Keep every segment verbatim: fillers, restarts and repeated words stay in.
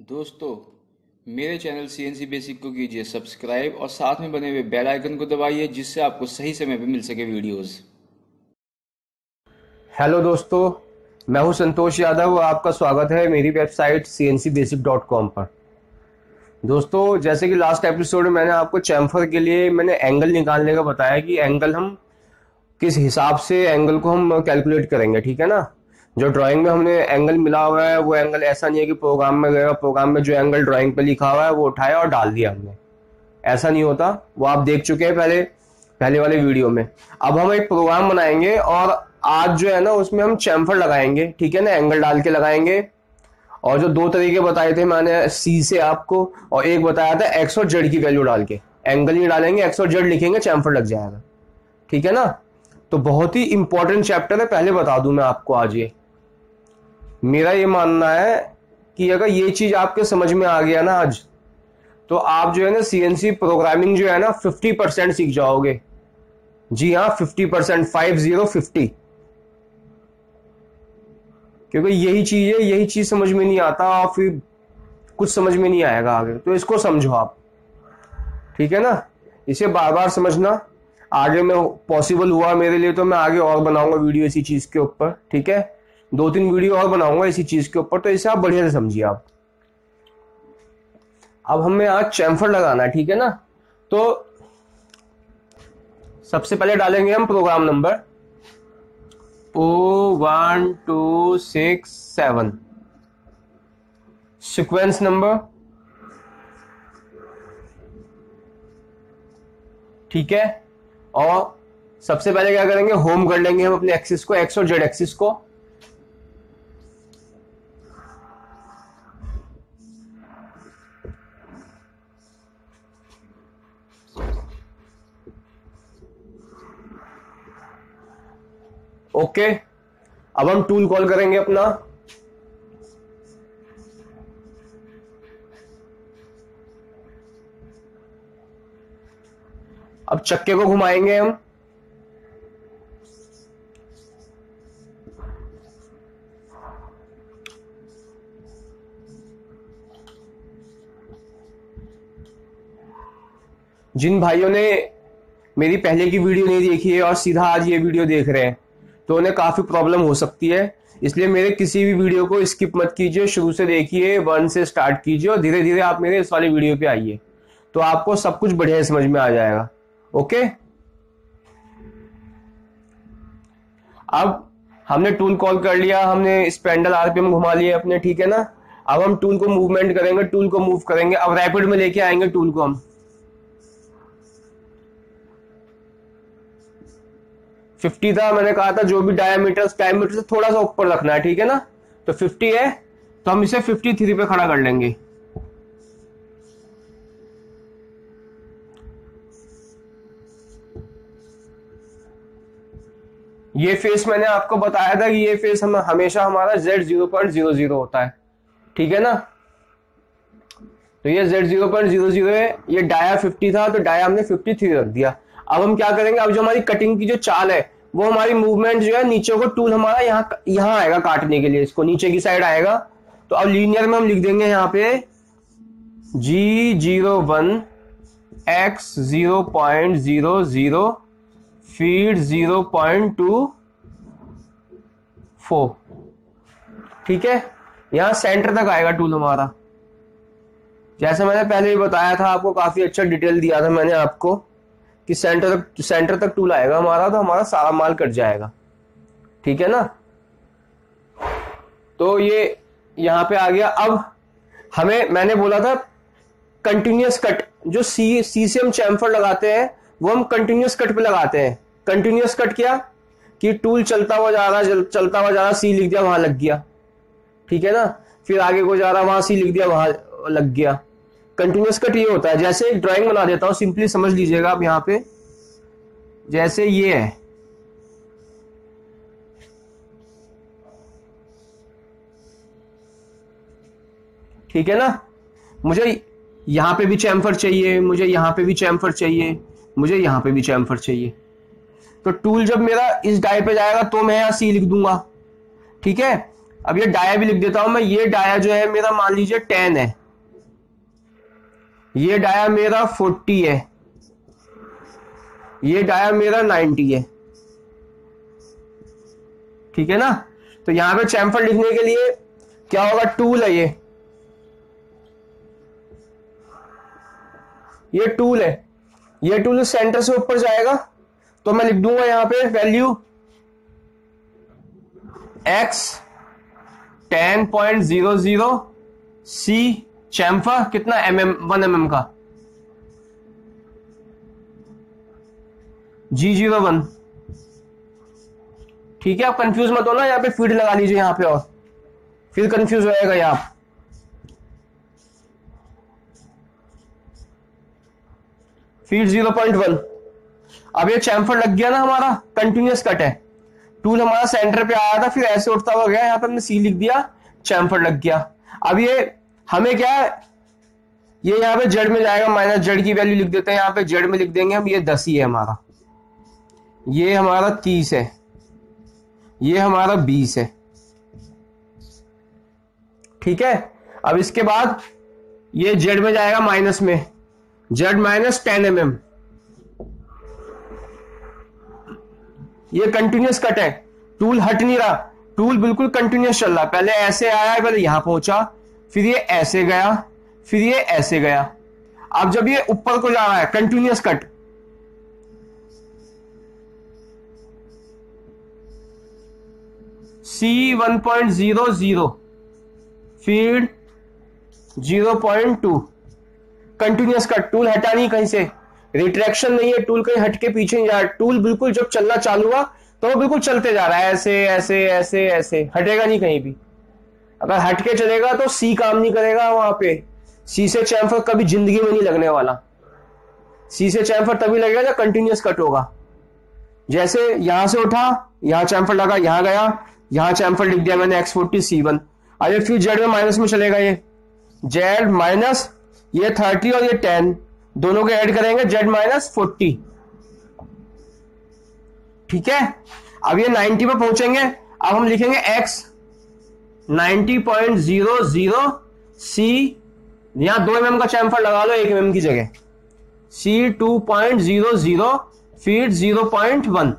दोस्तों, मेरे channel CNC basic को कीजिए सब्सक्राइब और साथ में बने हुए बेल आइकन को दबाइए जिससे आपको सही समय पर मिल सके वीडियोस। हेलो दोस्तों, मैं हूं संतोष यादव और आपका स्वागत है मेरी website C N C basic dot com पर। दोस्तों, जैसे कि लास्ट एपिसोड में मैंने आपको चैम्फर के लिए मैंने एंगल निकालने का बताया कि एंगल हम किस हिसाब से एंगल को हम कैलकुलेट करेंगे, ठीक है ना। जो ड्राइंग में हमने एंगल मिला हुआ है वो एंगल ऐसा नहीं है कि प्रोग्राम में गया, प्रोग्राम में जो एंगल ड्राइंग पे लिखा हुआ है वो उठाया और डाल दिया हमने, ऐसा नहीं होता। वो आप देख चुके हैं पहले पहले वाले वीडियो में। अब हम एक प्रोग्राम बनाएंगे और आज जो है ना उसमें हम चैम्फर लगाएंगे, ठीक है ना, एंगल डाल के लगाएंगे। और जो दो तरीके बताए थे मैंने सी से आपको, और एक बताया था एक्स और जेड की वैल्यू डाल के, एंगल नहीं डालेंगे, एक्स और जेड लिखेंगे, चैम्फर लग जाएगा, ठीक है ना। तो बहुत ही इंपॉर्टेंट चैप्टर है, पहले बता दूं मैं आपको। आज ये मेरा ये मानना है कि अगर ये चीज आपके समझ में आ गया ना आज, तो आप जो है ना सीएनसी प्रोग्रामिंग जो है ना फिफ्टी परसेंट सीख जाओगे। जी हाँ, fifty percent, five zero fifty. क्योंकि यही चीज है, यही चीज समझ में नहीं आता और फिर कुछ समझ में नहीं आएगा आगे। तो इसको समझो आप, ठीक है ना। इसे बार बार समझना। आगे में पॉसिबल हुआ मेरे लिए तो मैं आगे और बनाऊंगा वीडियो इसी चीज के ऊपर, ठीक है। दो तीन वीडियो और बनाऊंगा इसी चीज के ऊपर, तो इसे आप बढ़िया से समझिए आप। अब हमें आज चैम्फर लगाना है, ठीक है ना। तो सबसे पहले डालेंगे हम program number O one two six seven, sequence number, ठीक है। और सबसे पहले क्या करेंगे, होम कर लेंगे हम अपने एक्सिस को, एक्स और जेड एक्सिस को। ओके, अब हम टूल कॉल करेंगे अपना। अब चक्के को घुमाएंगे हम। जिन भाइयों ने मेरी पहले की वीडियो नहीं देखी है और सीधा आज ये वीडियो देख रहे हैं तो उन्हें काफी प्रॉब्लम हो सकती है, इसलिए मेरे किसी भी वीडियो को स्किप मत कीजिए, शुरू से देखिए, वन से स्टार्ट कीजिए और धीरे धीरे आप मेरे इस वाली वीडियो पे आइए, तो आपको सब कुछ बढ़िया समझ में आ जाएगा। ओके, अब हमने टूल कॉल कर लिया, हमने स्पेंडल आरपीएम घुमा लिया अपने, ठीक है ना। अब हम टूल को मूवमेंट करेंगे, टूल को मूव करेंगे। अब रैपिड में लेके आएंगे टूल को हम। फिफ्टी था, मैंने कहा था जो भी डायमीटर डायमीटर से थोड़ा सा ऊपर रखना है, ठीक है ना। तो फिफ्टी है तो हम इसे फिफ्टी थ्री पे खड़ा कर लेंगे। ये फेस मैंने आपको बताया था कि ये फेस हम हमेशा हमारा Z zero point zero zero होता है, ठीक है ना। तो ये Z zero point zero zero है। ये डाया फिफ्टी था तो डाया हमने फिफ्टी थ्री रख दिया। अब हम क्या करेंगे, अब जो हमारी कटिंग की जो चाल है वो हमारी मूवमेंट जो है नीचे को, टूल हमारा यहाँ यहाँ आएगा काटने के लिए, इसको नीचे की साइड आएगा। तो अब लीनियर में हम लिख देंगे यहाँ पे G zero one X zero point zero zero feed zero point two four, ठीक है। यहां सेंटर तक आएगा टूल हमारा। जैसे मैंने पहले भी बताया था आपको, काफी अच्छा डिटेल दिया था मैंने आपको कि सेंटर तक सेंटर तक टूल आएगा हमारा, तो हमारा सारा माल कट जाएगा, ठीक है ना। तो ये यहां पे आ गया। अब हमें, मैंने बोला था कंटिन्यूअस कट, जो सी सी से हम चैम्फर लगाते हैं वो हम कंटिन्यूअस कट पे लगाते हैं। कंटिन्यूअस कट क्या कि टूल चलता हुआ जा रहा, चलता हुआ जा रहा, सी लिख दिया वहां लग गया, ठीक है ना। फिर आगे को जा रहा, वहां सी लिख दिया वहां लग गया। कंटिन्यूअस कट ये होता है। जैसे एक ड्राइंग बना देता हूं, सिंपली समझ लीजिएगा आप। यहां पे जैसे ये है, ठीक है ना। मुझे यहां पे भी चैम्फर चाहिए, मुझे यहां पे भी चैम्फर चाहिए, मुझे यहां पे भी चैम्फर चाहिए। तो टूल जब मेरा इस डाई पे जाएगा तो मैं यहां सी लिख दूंगा, ठीक है। अब ये डाया भी लिख देता हूं मैं। ये डाया जो है मेरा मान लीजिए टेन है, ये डाया मेरा फोर्टी है, ये डाया मेरा नाइंटी है, ठीक है ना। तो यहां पे चैम्फर लिखने के लिए क्या होगा, टूल है ये ये टूल है, ये टूल सेंटर से ऊपर जाएगा, तो मैं लिख दूंगा यहां पे value x ten point zero zero C chamfer कितना M M one M M का जी जीरो वन, ठीक है। आप कंफ्यूज मत होना, यहां पे फीड लगा लीजिए यहां पे, और फिर कंफ्यूज हो जाएगा यहां फीड जीरो पॉइंट वन। अब ये चैम्फर लग गया ना हमारा, कंटिन्यूअस कट है, टूल हमारा सेंटर पे आया था, फिर ऐसे उठता हुआ गया, यहां पे हमने सी लिख दिया, चैम्फर लग गया। अब ये हमें क्या है, ये यहां पे जेड में जाएगा, माइनस जेड की वैल्यू लिख देते हैं, यहां पे जेड में लिख देंगे हम, ये दस ही है हमारा, ये हमारा तीस है, ये हमारा बीस है, ठीक है। अब इसके बाद ये जेड में जाएगा माइनस में, Z minus ten M M, ये कंटिन्यूअस कट है, टूल हट नहीं रहा, टूल बिल्कुल कंटिन्यूअस चल रहा, पहले ऐसे आया, पहले यहां पहुंचा, फिर ये ऐसे गया, फिर ये ऐसे गया। अब जब ये ऊपर को जा रहा है, continuous cut, C one point zero zero, feed zero point two, continuous cut, tool हटा नहीं कहीं से, रिट्रैक्शन नहीं है, टूल कहीं हटके पीछे नहीं जा रहा, टूल बिल्कुल जब चलना चालू हुआ तो वो बिल्कुल चलते जा रहा है, ऐसे ऐसे ऐसे ऐसे, हटेगा नहीं कहीं भी। अगर हटके चलेगा तो सी काम नहीं करेगा वहां पे, सी से चैम्फर कभी जिंदगी में नहीं लगने वाला, सी से चैम्फर तभी लगेगा जब कंटिन्यूअस कट होगा। जैसे यहां से उठा, यहां चैम्फर लगा, यहां गया, यहां चैम्फर लिख दिया मैंने एक्स फोर्टी सी वन, अब फिर जेड में माइनस में चलेगा, ये जेड माइनस ये थर्टी और ये टेन, दोनों को ऐड करेंगे, जेड माइनस फोर्टी, ठीक है। अब ये नाइंटी पे पहुंचेंगे, अब हम लिखेंगे x ninety point zero zero C, यहां दो एम एम का चैम्फर लगा लो एक एम एम की जगह, C two point zero zero, feed zero point one,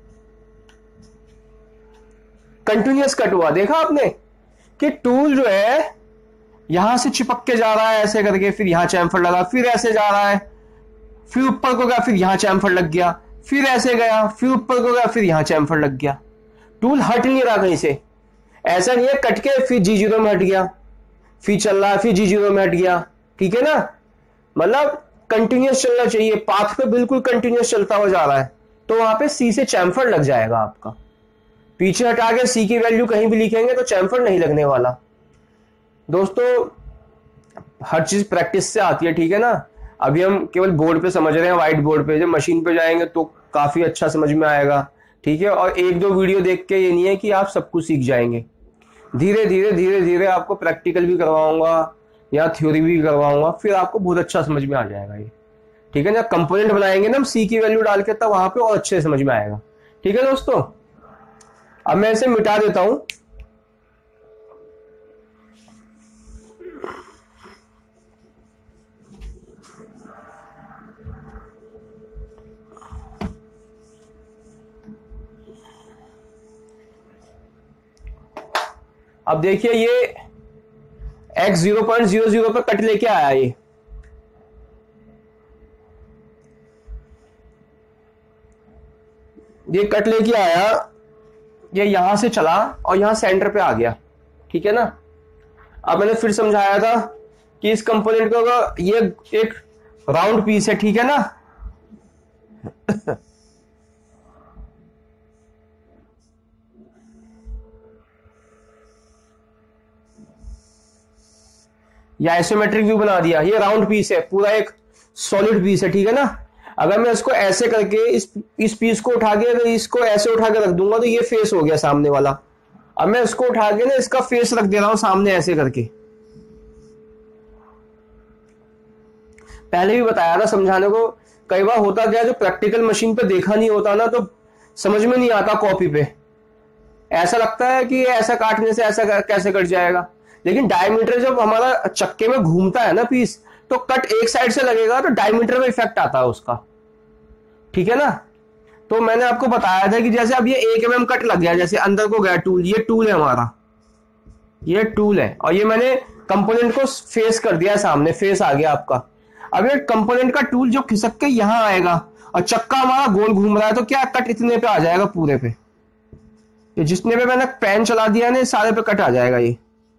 continuous cut हुआ। देखा आपने कि टूल जो है यहां से चिपक के जा रहा है ऐसे करके, फिर यहां चैम्फर लगा, फिर ऐसे जा रहा है, फिर ऊपर को गया, फिर यहां चैम्फर लग गया, फिर ऐसे गया, फिर ऊपर को गया, फिर यहां चैम्फर लग गया, टूल हट नहीं रहा कहीं से। ऐसा नहीं है कट के फिर जी जीरो में हट गया, फिर चल रहा है, फिर जी जीरो में हट गया, ठीक है ना। मतलब कंटिन्यूअस चलना चाहिए, पाथ पे बिल्कुल कंटिन्यूअस चलता हुआ जा रहा है, तो वहां पे सी से चैम्फर लग जाएगा आपका। पीछे हटा के सी की वैल्यू कहीं भी लिखेंगे तो चैम्फर नहीं लगने वाला। दोस्तों हर चीज प्रैक्टिस से आती है, ठीक है ना। अभी हम केवल बोर्ड पे समझ रहे हैं, व्हाइट बोर्ड पे, जब मशीन पे जाएंगे तो काफी अच्छा समझ में आएगा, ठीक है। और एक दो वीडियो देख के ये नहीं है कि आप सब कुछ सीख जाएंगे, धीरे धीरे धीरे धीरे आपको प्रैक्टिकल भी करवाऊंगा या थ्योरी भी करवाऊंगा, फिर आपको बहुत अच्छा समझ में आ जाएगा ये, ठीक है ना। कंपोनेंट बनाएंगे ना हम सी की वैल्यू डाल के, तब वहां पे और अच्छे समझ में आएगा, ठीक है दोस्तों। अब मैं इसे मिटा देता हूं, अब देखिए ये x zero point zero zero पर कट लेके आया, ये ये कट लेके आया, ये यहां से चला और यहां सेंटर पे आ गया, ठीक है ना। अब मैंने फिर समझाया था कि इस कंपोनेंट का ये एक राउंड पीस है, ठीक है ना। या आइसोमेट्रिक व्यू बना दिया, ये राउंड पीस है, पूरा एक सॉलिड पीस है, ठीक है ना। अगर मैं इसको ऐसे करके इस इस पीस को उठा के अगर इसको ऐसे उठा के रख दूंगा तो ये फेस हो गया सामने वाला। अब मैं इसको उठा के ना इसका फेस रख दे रहा हूं सामने ऐसे करके, पहले भी बताया था समझाने को। कई बार होता क्या, जो प्रैक्टिकल मशीन पे देखा नहीं होता ना, तो समझ में नहीं आता कॉपी पे, ऐसा लगता है कि ऐसा काटने से ऐसा कैसे कट जाएगा, लेकिन डायमीटर जब हमारा चक्के में घूमता है ना पीस, तो कट एक साइड से लगेगा तो डायमीटर में इफेक्ट आता है उसका, ठीक है ना। तो मैंने आपको बताया था कि जैसे अब ये एक एम एम कट लग गया, जैसे अंदर को गया टूल, ये टूल है हमारा, ये टूल है, और ये मैंने कंपोनेंट को फेस कर दिया सामने, फेस आ गया आपका। अब ये कंपोनेंट का टूल जो खिसक के यहां आएगा और चक्का हमारा गोल घूम रहा है, तो क्या कट इतने पे आ जाएगा पूरे पे, ये जितने पे मैंने पेन चला दिया ना सारे पे कट आ जाएगा ये।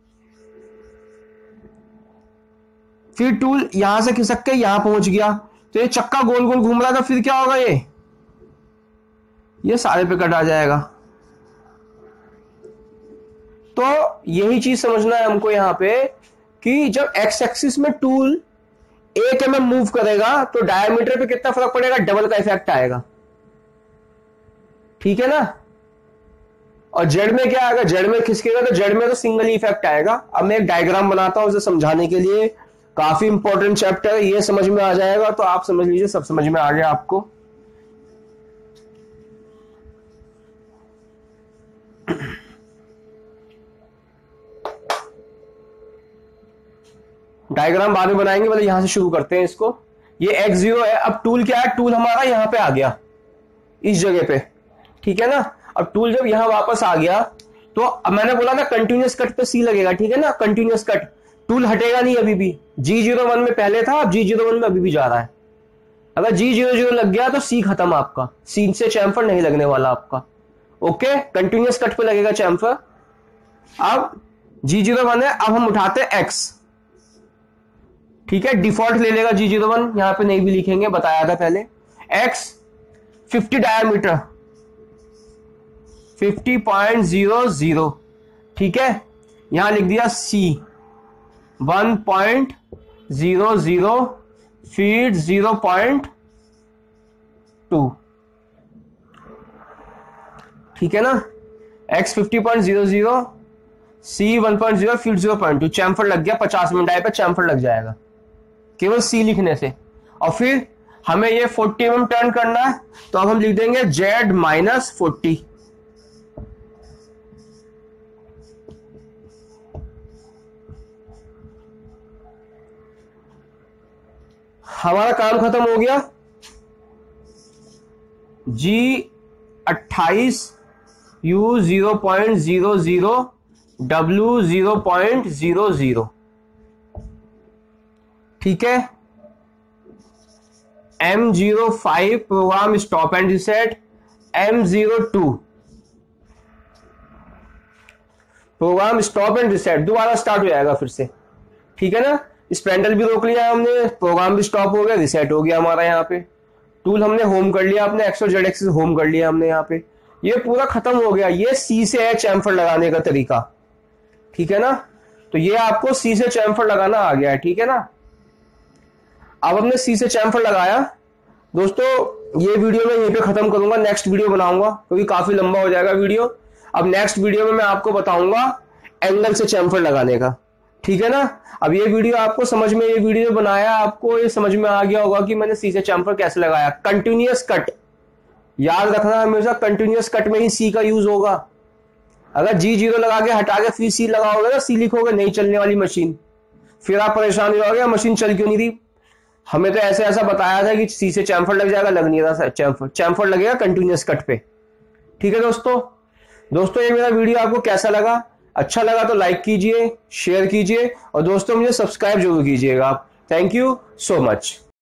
फिर टूल यहां से खिसक के यहां पहुंच गया, तो ये चक्का गोल गोल घूम रहा था, फिर क्या होगा, ये ये सारे पे कट आ जाएगा। तो यही चीज समझना है हमको यहां पे कि जब एक्स एक्सिस में टूल एक एम एम मूव करेगा तो डायमीटर पे कितना फर्क पड़ेगा, डबल का इफेक्ट आएगा, ठीक है ना। और जेड में क्या आएगा, जेड में खिसकेगा तो जेड में तो सिंगल ही इफेक्ट आएगा। अब मैं एक डायग्राम बनाता हूं उसे समझाने के लिए, काफी इंपॉर्टेंट चैप्टर है, ये समझ में आ जाएगा तो आप समझ लीजिए सब समझ में आ गया आपको। डायग्राम बाद में बनाएंगे, मतलब यहां से शुरू करते हैं इसको। ये एक्स जीरो है, अब टूल क्या है, टूल हमारा यहां पे आ गया इस जगह पे, ठीक है ना। अब टूल जब यहां वापस आ गया तो अब मैंने बोला था कंटिन्यूअस कट पे सी लगेगा, ठीक है ना, कंटिन्यूअस कट, टूल हटेगा नहीं अभी भी। जी जीरो वन में पहले था, अब जी जीरो वन में अभी भी जा रहा है। अगर जी जीरो जीरो लग गया तो सी खत्म आपका, सी से चैम्फर नहीं लगने वाला आपका, ओके। कंटिन्यूअस कट पे लगेगा चैम्फर। अब जी जीरो वन है, अब हम उठाते हैं एक्स, ठीक है, डिफॉल्ट ले लेगा जी जीरो वन, यहां पे नहीं भी लिखेंगे, बताया था पहले। X fifty diameter, fifty point zero zero, ठीक है। यहां लिख दिया C one point zero zero feed zero point two, ठीक है ना। X fifty point zero zero, C one point zero, feed zero point two, chamfer लग गया, पचास मिनट आए पे चैम्फर लग जाएगा केवल सी लिखने से। और फिर हमें ये फोर्टी एम एम टर्न करना है, तो अब हम लिख देंगे जेड माइनस फोर्टी, हमारा काम खत्म हो गया। जी अट्ठाईस, U zero point zero zero, W zero point zero zero, ठीक है। M zero five program stop and reset, M zero two program stop and reset, दोबारा स्टार्ट हो जाएगा फिर से, ठीक है ना। स्पेंडल भी रोक लिया हमने, प्रोग्राम भी स्टॉप हो गया, रिसेट हो गया हमारा। यहाँ पे टूल हमने होम कर लिया, अपने एक्स और जेड एक्सिस होम कर लिया हमने, यहाँ पे ये पूरा खत्म हो गया। ये सी से है चैम्फर लगाने का तरीका, ठीक है ना। तो ये आपको सी से चैम्फर लगाना आ गया है, ठीक है ना। अब हमने सी से चैम्फर लगाया दोस्तों, ये वीडियो में यहीं पे खत्म करूंगा, नेक्स्ट वीडियो बनाऊंगा क्योंकि काफी लंबा हो जाएगा वीडियो। अब नेक्स्ट वीडियो में मैं आपको बताऊंगा एंगल से चैम्फर लगाने का, ठीक है ना। अब ये वीडियो आपको समझ में, ये वीडियो बनाया आपको ये समझ में आ गया होगा कि मैंने सी से चैम्फर कैसे लगाया। कंटिन्यूअस कट याद रखना, हमेशा कंटिन्यूअस कट में ही सी का यूज होगा। अगर जी जीरो लगा के हटा के फिर सी लगाओगे ना, सी लिखोगे, नहीं चलने वाली मशीन, फिर आप परेशान हो जाओगे मशीन चल क्यों नहीं रही। हमें तो ऐसे ऐसा बताया था कि सी से चैम्फर लग जाएगा, लग नहीं रहा चैम्फर, चैम्फर लगेगा कंटिन्यूअस कट पे, ठीक है दोस्तों। दोस्तों ये मेरा वीडियो आपको कैसा लगा, अच्छा लगा तो लाइक कीजिए, शेयर कीजिए और दोस्तों मुझे सब्सक्राइब जरूर कीजिएगा आप। Thank you so much.